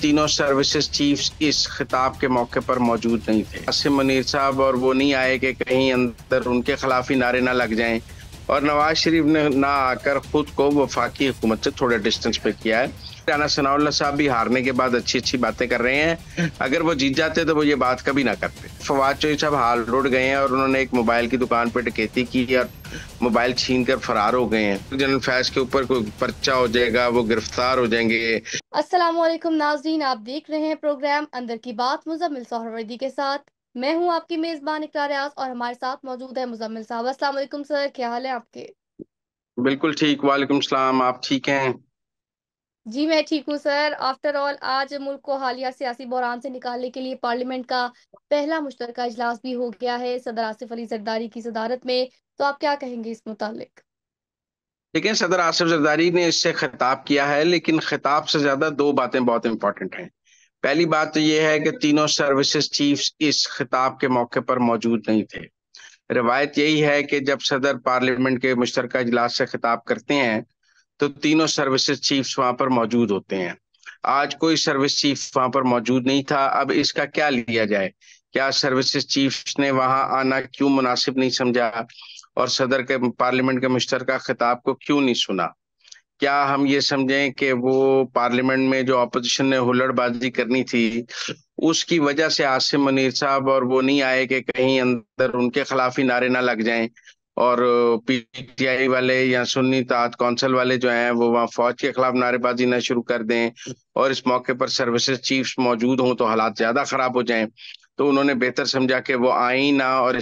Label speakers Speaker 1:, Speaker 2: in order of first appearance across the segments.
Speaker 1: तीनों services chiefs इस खिताब के मौके पर मौजूद नहीं थे। आसिम मुनीर साहब और वो नहीं आए कि कहीं अंदर उनके खिलाफ ही नारे ना लग जाएं, और नवाज शरीफ ने ना आकर खुद को वफाकी हुकूमत से थोड़े डिस्टेंस पे किया है। राना सनाउल्लाह साहब भी हारने के बाद अच्छी अच्छी बातें कर रहे हैं। अगर वो जीत जाते तो वो ये बात कभी ना करते। फवाद चौधरी साहब हाल रोड गए हैं और उन्होंने एक मोबाइल की दुकान पर डकैती की और मोबाइल छीन कर फरार हो गए हैं। जनरल फैज के ऊपर कोई पर्चा हो जाएगा, वो गिरफ्तार हो जाएंगे।
Speaker 2: अस्सलाम वालेकुम नाज़रीन, आप देख रहे हैं प्रोग्राम अंदर की बात मुज़म्मिल सोहरवर्दी के साथ। मैं हूं आपकी मेज़बान इकरार रियाज और हमारे साथ मौजूद है मुज़म्मिल साहब। अस्सलाम वालेकुम सर, क्या हाल है आपके?
Speaker 1: बिल्कुल ठीक, वालेकुम सलाम। आप ठीक हैं?
Speaker 2: जी मैं ठीक हूं सर। आफ्टर ऑल आज मुल्क को हालिया सियासी बहरान से निकालने के लिए पार्लियामेंट का पहला मुश्तरका इजलास भी हो गया है सदर आसिफ अली जरदारी की सदारत में। तो आप क्या कहेंगे इस मुतालिक?
Speaker 1: देखिए, सदर आसिफ जरदारी ने इससे खिताब किया है, लेकिन खिताब से ज्यादा दो बातें बहुत इंपॉर्टेंट हैं। पहली बात तो यह है कि तीनों सर्विसेज चीफ्स इस खिताब के मौके पर मौजूद नहीं थे। रिवायत यही है कि जब सदर पार्लियामेंट के मुश्तरका इजलास से खिताब करते हैं तो तीनों सर्विसेज चीफ्स वहां पर मौजूद होते हैं। आज कोई सर्विस चीफ वहां पर मौजूद नहीं था। अब इसका क्या लिया जाए? क्या सर्विसेज चीफ्स ने वहां आना क्यों मुनासिब नहीं समझा और सदर के पार्लियामेंट के मुश्तरका खिताब को क्यों नहीं सुना? क्या हम ये समझें कि वो पार्लियामेंट में जो अपोजिशन ने हुल्लड़बाजी करनी थी उसकी वजह से आसिम मुनीर साहब और वो नहीं आए कि कहीं अंदर उनके खिलाफ ही नारे ना लग जाएं, और पीटीआई वाले या सुन्नी तात कौंसिल वाले जो हैं वो वहाँ फौज के खिलाफ नारेबाजी ना शुरू कर दें, और इस मौके पर सर्विसेज चीफ्स मौजूद हों तो हालात ज्यादा खराब हो जाएं। तो उन्होंने बेहतर समझा कि वो आए ही ना और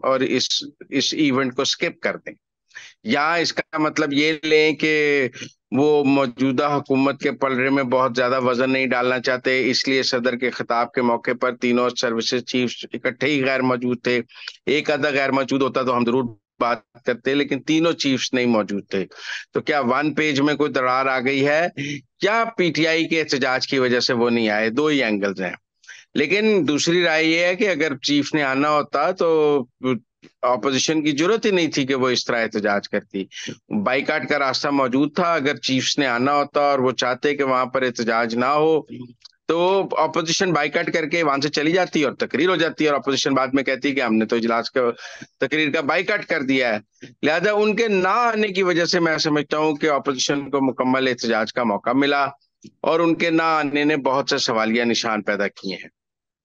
Speaker 1: इस इवेंट को स्किप कर दें। या इसका मतलब ये लें कि वो मौजूदा हुकूमत के पलड़े में बहुत ज्यादा वजन नहीं डालना चाहते, इसलिए सदर के खिताब के मौके पर तीनों सर्विसेज चीफ्स इकट्ठे ही गैर मौजूद थे। एक आधा गैर मौजूद होता तो हम जरूर बात करते, लेकिन तीनों चीफ्स नहीं मौजूद थे। तो क्या वन पेज में कोई दरार आ गई है, या पीटीआई के एहतजाज की वजह से वो नहीं आए? दो ही एंगल्स हैं। लेकिन दूसरी राय ये है कि अगर चीफ ने आना होता तो ऑपोजिशन की जरूरत ही नहीं थी कि वो इस तरह एहतजाज करती। बाईकाट का रास्ता मौजूद था। अगर चीफ्स ने आना होता और वो चाहते कि वहां पर एहतजाज ना हो तो ऑपोजिशन बाईकाट करके वहां से चली जाती और तकरीर हो जाती, और ऑपोजिशन बाद में कहती कि हमने तो इजलास का तकरीर का बाईकाट कर दिया है। लिहाजा उनके ना आने की वजह से मैं समझता हूँ कि ऑपोजिशन को मुकम्मल एहतजाज का मौका मिला, और उनके ना आने ने बहुत से सवालिया निशान पैदा किए हैं।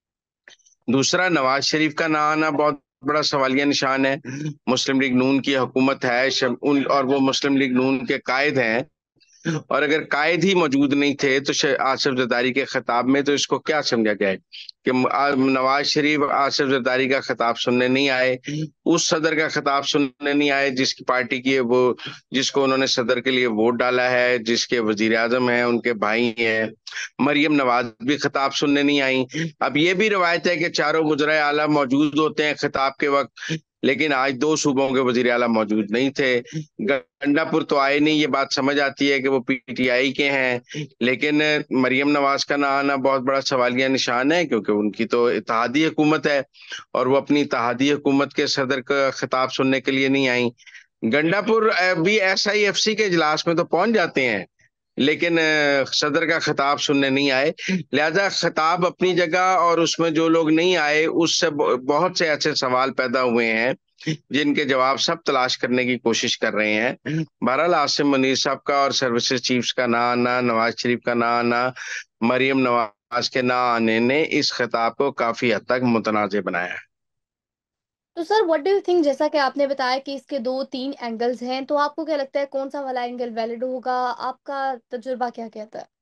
Speaker 1: दूसरा, नवाज शरीफ का ना आना बहुत बड़ा सवालिया निशान है। मुस्लिम लीग नून की हुकूमत है, और वो मुस्लिम लीग नून के कायद हैं, और अगर कायद ही मौजूद नहीं थे तो आसिफ जरदारी के खिताब में तो इसको क्या समझा जाए कि नवाज शरीफ आसिफ जरदारी का खिताब सुनने नहीं आए, उस सदर का खिताब सुनने नहीं आए जिसकी पार्टी की है वो, जिसको उन्होंने सदर के लिए वोट डाला है, जिसके वजीर आजम है, उनके भाई हैं। मरियम नवाज भी खिताब सुनने नहीं आई। अब ये भी रवायत है कि चारों मुजरा आला मौजूद होते हैं खिताब के वक्त, लेकिन आज दो सूबों के वजीर आला मौजूद नहीं थे। गंडापुर तो आए नहीं, ये बात समझ आती है कि वो पीटीआई के हैं, लेकिन मरियम नवाज का ना आना बहुत बड़ा सवालिया निशान है क्योंकि उनकी तो इत्तेहादी हुकूमत है और वो अपनी इत्तेहादी हुकूमत के सदर का खिताब सुनने के लिए नहीं आई। गंडापुर भी एसआईएफसी के इजलास में तो पहुंच जाते हैं, लेकिन सदर का खिताब सुनने नहीं आए। लिहाजा खिताब अपनी जगह, और उसमें जो लोग नहीं आए उससे बहुत से ऐसे सवाल पैदा हुए हैं जिनके जवाब सब तलाश करने की कोशिश कर रहे हैं। बहरहाल, आसिम मुनीर साहब का और सर्विसेज चीफ्स का ना आना, नवाज शरीफ का ना आना, मरियम नवाज के ना आने ने इस खिताब को काफी हद तक मुतनाज़ बनाया है।
Speaker 2: तो sir what do you think, जैसा कि आपने बताया कि इसके दो तीन एंगल्स हैं, तो आपको क्या लगता है कौन सा वाला एंगल वैलिड होगा? आपका तजुर्बा क्या कहता है?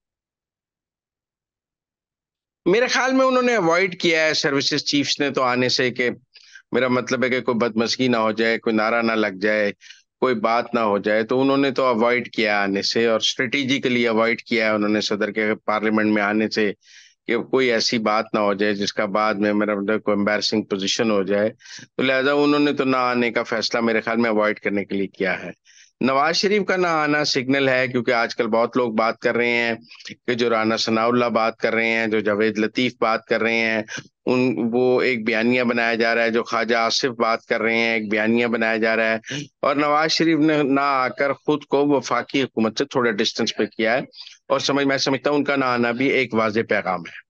Speaker 1: मेरे ख्याल में उन्होंने अवॉइड किया है सर्विसेज चीफ्स ने तो आने से, कि मेरा मतलब है कि कोई बदमज़गी ना हो जाए, कोई नारा ना लग जाए, कोई बात ना हो जाए, तो उन्होंने तो अवॉइड किया आने से, और स्ट्रेटेजिकली अवॉइड किया है उन्होंने सदर के पार्लियामेंट में आने से कि कोई ऐसी बात ना हो जाए जिसका बाद में मेरा मतलब कोई एम्बैरसिंग पोजीशन हो जाए। तो लिहाजा उन्होंने तो ना आने का फैसला मेरे ख्याल में अवॉइड करने के लिए किया है। नवाज शरीफ का ना आना सिग्नल है, क्योंकि आजकल बहुत लोग बात कर रहे हैं कि जो राना सनाउल्लाह बात कर रहे हैं, जो जावेद लतीफ बात कर रहे हैं, उन वो एक बयानिया बनाया जा रहा है, जो ख्वाजा आसिफ बात कर रहे हैं एक बयानिया बनाया जा रहा है। और नवाज शरीफ ने ना आकर खुद को वफाकी हुकूमत से थोड़ा डिस्टेंस पे किया है। और मैं समझता हूँ उनका ना आना भी एक वाज़ेह पैगाम है।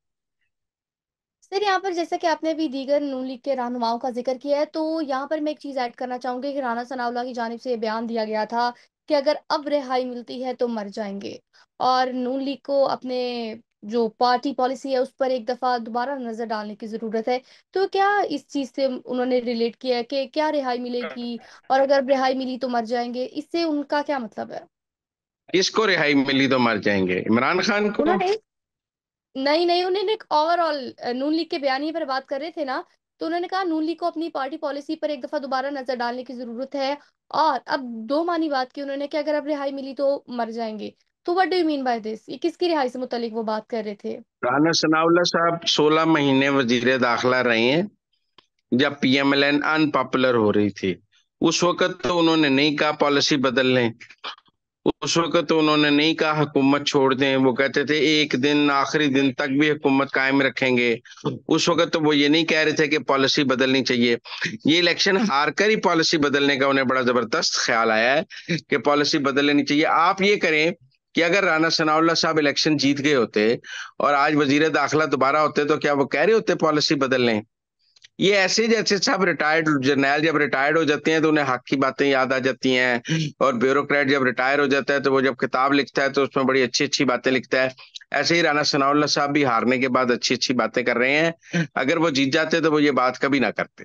Speaker 2: सर यहाँ पर जैसा कि आपने अभी दीगर नून लीग के रहनुमाओं का जिक्र किया है, तो यहाँ पर मैं एक चीज ऐड करना चाहूंगी कि राना सनाउल्लाह की जानिब से ये बयान दिया गया था कि अगर अब रिहाई मिलती है तो मर जाएंगे। और नून लीग को अपने जो पार्टी पॉलिसी है उस पर एक दफा दोबारा नजर डालने की जरूरत है। तो क्या इस चीज से उन्होंने रिलेट किया है कि क्या रिहाई मिलेगी, और अगर रिहाई मिली तो मर जाएंगे, इससे उनका क्या मतलब है?
Speaker 1: किसको रिहाई मिली तो मर जाएंगे? इमरान खान को?
Speaker 2: उन्होंने नहीं नहीं, उन्होंने एक ओवरऑल नून लीग के बयानी पर बात कर रहे थे ना, तो उन्होंने कहा नून लीग को अपनी पार्टी पॉलिसी पर एक दफा दोबारा नजर डालने की जरूरत है। और अब दो मानी बात की उन्होंने कि अगर अब रिहाई मिली तो मर जाएंगे। तो what do you mean by this? ये किसकी रिहाई से मुतालिक वो बात कर रहे थे?
Speaker 1: राना सनाउल्लाह साहब 16 महीने वजीर दाखिला रहे हैं, जब पीएमएलएन अनपॉपुलर हो रही थी। उस वक्त तो उन्होंने नहीं कहा पॉलिसी बदल लें। उस वक्त तो उन्होंने नहीं कहा हुकूमत छोड़ दें। वो कहते थे एक दिन, आखिरी दिन तक भी हुकूमत कायम रखेंगे। उस वक्त तो वो ये नहीं कह रहे थे कि पॉलिसी बदलनी चाहिए। ये इलेक्शन हार कर ही पॉलिसी बदलने का उन्हें बड़ा जबरदस्त ख्याल आया है कि पॉलिसी बदल लेनी चाहिए। आप ये करें कि अगर राना सनाउल्लाह साहब इलेक्शन जीत गए होते और आज वजीर दाखिला दोबारा होते, तो क्या वो कह रहे होते पॉलिसी बदल लें? ये ऐसे जैसे सब रिटायर्ड जर्नैल जब रिटायर्ड हो जाते हैं तो उन्हें हक की बातें याद आ जाती हैं, और ब्यूरोक्रेट जब रिटायर हो जाता है तो वो जब किताब लिखता है तो उसमें बड़ी अच्छी अच्छी बातें लिखता है। ऐसे ही राना सनाउल्लाह साहब भी हारने के बाद अच्छी अच्छी बातें कर रहे हैं। अगर वो जीत जाते तो वो ये बात कभी ना करते।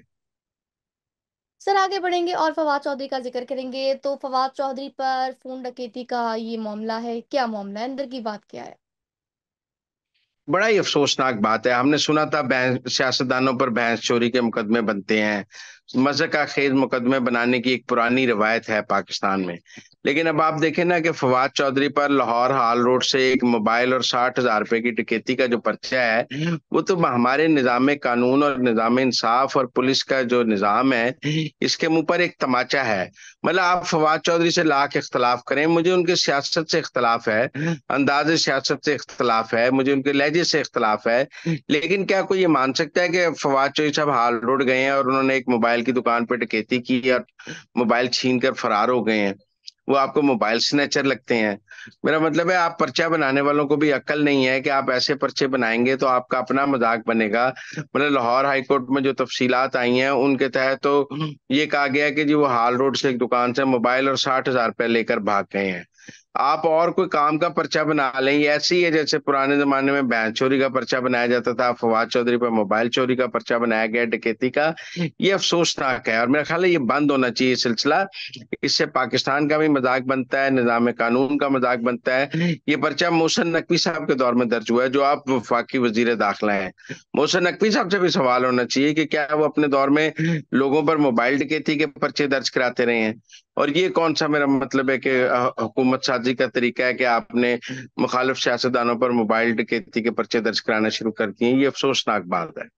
Speaker 2: सर आगे बढ़ेंगे और फवाद चौधरी का जिक्र करेंगे। तो फवाद चौधरी पर फोन डकैती का ये मामला है, क्या मामला है, अंदर की बात क्या है?
Speaker 1: बड़ा ही अफसोसनाक बात है। हमने सुना था सियासतदानों पर भैंस चोरी के मुकदमे बनते हैं। मज़ाक खेज मुकदमे बनाने की एक पुरानी रवायत है पाकिस्तान में। लेकिन अब आप देखें ना कि फवाद चौधरी पर लाहौर हाल रोड से एक मोबाइल और 60,000 रुपए की डकैती का जो पर्चा है, वो तो हमारे निजाम कानून और निजाम इंसाफ और पुलिस का जो निजाम है, इसके मुंह पर एक तमाचा है। मतलब आप फवाद चौधरी से लाख इख्तलाफ करें, मुझे उनके सियासत से इख्तलाफ है, अंदाज सियासत से इख्तलाफ है, मुझे उनके लहजे से इख्तलाफ है। लेकिन क्या कोई ये मान सकता है कि फवाद चौधरी साहब हाल रोड गए हैं और उन्होंने एक मोबाइल की दुकान पर डकैती की और मोबाइल छीन कर फरार हो गए हैं? वो आपको मोबाइल स्नैचर लगते हैं? मेरा मतलब है आप पर्चा बनाने वालों को भी अक्ल नहीं है कि आप ऐसे पर्चे बनाएंगे तो आपका अपना मजाक बनेगा। मतलब लाहौर हाई कोर्ट में जो तफसीलात आई हैं उनके तहत तो ये कहा गया है कि जी वो हाल रोड से एक दुकान से मोबाइल और 60,000 रुपए लेकर भाग गए हैं। आप और कोई काम का पर्चा बना लें। ये ऐसे ही है जैसे पुराने जमाने में बैंक चोरी का पर्चा बनाया जाता था, फवाद चौधरी पर मोबाइल चोरी का पर्चा बनाया गया, डकैती का। ये अफसोसनाक है और मेरा ख्याल है ये बंद होना चाहिए ये सिलसिला। इससे पाकिस्तान का भी मजाक बनता है, निजाम कानून का मजाक बनता है। ये पर्चा मोहसिन नकवी साहब के दौर में दर्ज हुआ है, जो आप वफाकी वजीर दाखिला हैं। मोहसिन नकवी साहब से भी सवाल होना चाहिए कि क्या वो अपने दौर में लोगों पर मोबाइल डकैती के पर्चे दर्ज कराते रहे हैं? और ये कौन सा, मेरा मतलब है कि हुकूमत साजी का तरीका है कि आपने मुखालिफ सियासतदानों पर मोबाइल डकैती के पर्चे दर्ज कराना शुरू कर दिए? ये अफसोसनाक बात है।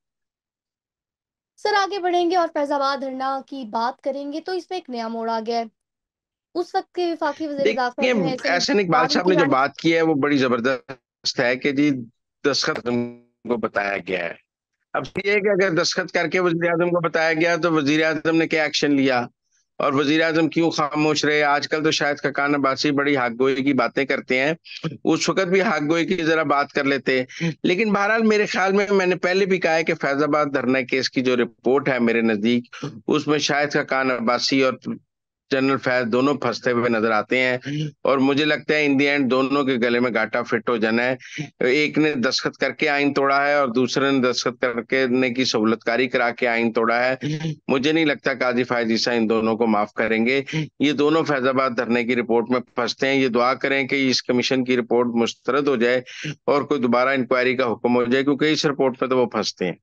Speaker 2: सर आगे बढ़ेंगे और फैजाबाद धरना की बात करेंगे, तो इसमें एक नया मोड़ आ गया है। उस वक्त के वफाकी वजीर दाखिला
Speaker 1: देखिए,
Speaker 2: जो है सलीम
Speaker 1: ऐसे नहीं, इकबाल
Speaker 2: कुमार,
Speaker 1: साहब
Speaker 2: उनकी
Speaker 1: ने जो
Speaker 2: जानिब।
Speaker 1: बात की है वो बड़ी जबरदस्त है कि जी दस्तखत को बताया गया है। अब ये है कि अगर दस्तखत करके वजीर आजम को बताया गया तो वजीर आजम ने क्या एक्शन लिया, और वजीर आजम क्यों खामोश रहे? आजकल तो शायद खकान अब्बासी बड़ी हक गोई की बातें करते हैं, उस वक्त भी हक गोई की जरा बात कर लेते। लेकिन बहरहाल मेरे ख्याल में, मैंने पहले भी कहा है कि फैजाबाद धरना केस की जो रिपोर्ट है मेरे नजदीक, उसमें शायद खकान अब्बासी और जनरल फैज दोनों फंसते हुए नजर आते हैं। और मुझे लगता है इन दी एंड दोनों के गले में गाटा फिट हो जाना है। एक ने दस्तखत करके आइन तोड़ा है और दूसरे ने दस्तखत करके ने की सहूलतकारी करा के आइन तोड़ा है। मुझे नहीं लगता काजी फायज ईसा इन दोनों को माफ करेंगे। ये दोनों फैजाबाद धरने की रिपोर्ट में फंसते हैं। ये दुआ करें कि इस कमीशन की रिपोर्ट मुस्तरद हो जाए और कोई दोबारा इंक्वायरी का हुक्म हो जाए, क्योंकि इस रिपोर्ट में तो वो फंसते हैं।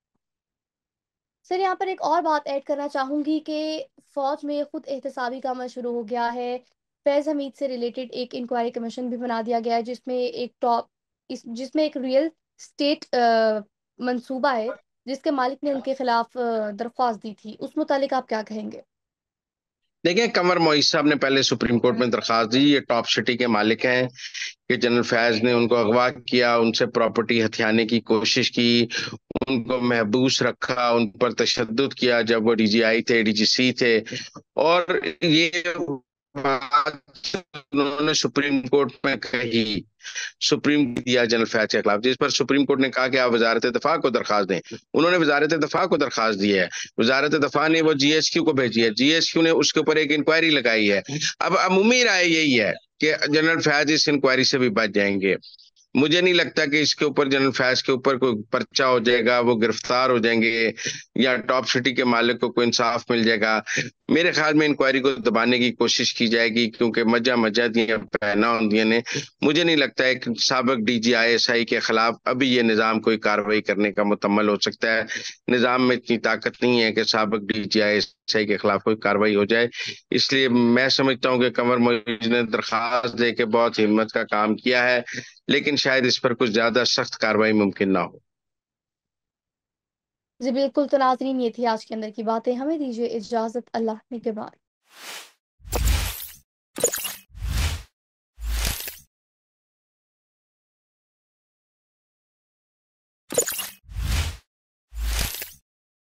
Speaker 2: सर यहाँ पर एक और बात ऐड करना चाहूंगी कि फौज में खुद एहतसाबी का अमल शुरू हो गया है। फैज हमीद से रिलेटेड एक इंक्वायरी कमीशन भी बना दिया गया है, जिसमें एक रियल स्टेट मंसूबा है जिसके मालिक ने उनके खिलाफ दरख्वास्त दी थी। उस मुतालिक आप क्या कहेंगे?
Speaker 1: देखिए, कंवर मोइज साहब ने पहले सुप्रीम कोर्ट में दरखास्त दी। ये टॉप सिटी के मालिक हैं कि जनरल फैज ने उनको अगवा किया, उनसे प्रॉपर्टी हथियाने की कोशिश की, उनको महबूस रखा, उन पर तशद्दुद किया जब वो डीजीआई थे, डीजीसी थे। और ये बात उन्होंने सुप्रीम कोर्ट में कही, सुप्रीम दिया जनरल फैज के खिलाफ, जिस पर सुप्रीम कोर्ट ने कहा कि आप वजारत दफा को दरखास्त दें। उन्होंने वजारत दफा को दरखास्त दी है, वजारत दफा ने वो जीएसक्यू को भेजी है, जीएसक्यू ने उसके ऊपर एक इंक्वायरी लगाई है। अब अमूमी राय यही है कि जनरल फैज इस इंक्वायरी से भी बच जाएंगे। मुझे नहीं लगता कि इसके ऊपर, जनरल फैज के ऊपर कोई पर्चा हो जाएगा, वो गिरफ्तार हो जाएंगे, या टॉप सिटी के मालिक को कोई इंसाफ मिल जाएगा। मेरे ख्याल में इंक्वायरी को दबाने की कोशिश की जाएगी, क्योंकि मजा मजा दिया पहना होंदिया ने। मुझे नहीं लगता है कि साबिक डीजी आईएसआई के खिलाफ अभी ये निजाम कोई कार्रवाई करने का मुकम्मल हो सकता है। निजाम में इतनी ताकत नहीं है कि साबिक डीजी आईएसआई के खिलाफ कोई कार्रवाई हो जाए। इसलिए मैं समझता हूँ कि कंवर मुइज ने दरखास्त दे के बहुत हिम्मत का काम किया है, लेकिन शायद इस पर कुछ ज्यादा सख्त कार्रवाई मुमकिन ना हो।
Speaker 2: जी बिल्कुल, तो नाज़रीन ये थी आज के अंदर की बातें। हमें दीजिए इजाजत, अल्लाह के बाद।